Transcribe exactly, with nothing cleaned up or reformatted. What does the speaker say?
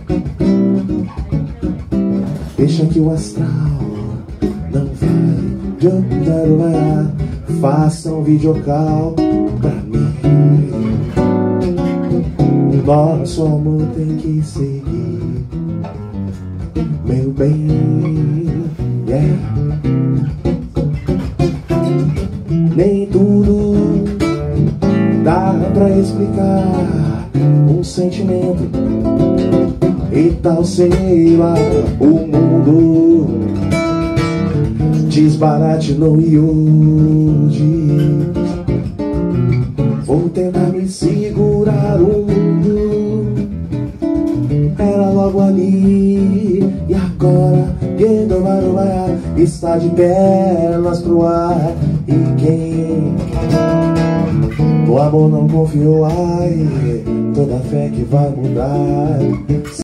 Deixa que o astral não vai de andar. Faça um videocall pra mim. Nosso amor tem que seguir, meu bem, yeah. Nem tudo dá pra explicar um sentimento, e tal, sei lá, o mundo desbarate no iode. Vou tentar me segurar, o mundo era logo ali, e agora está de pernas pro ar. E quem no amor não confiou, ai, toda fé que vai mudar.